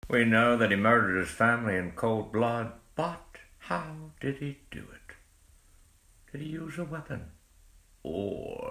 We know that he murdered his family in cold blood, but how did he do it? Did he use a weapon? Or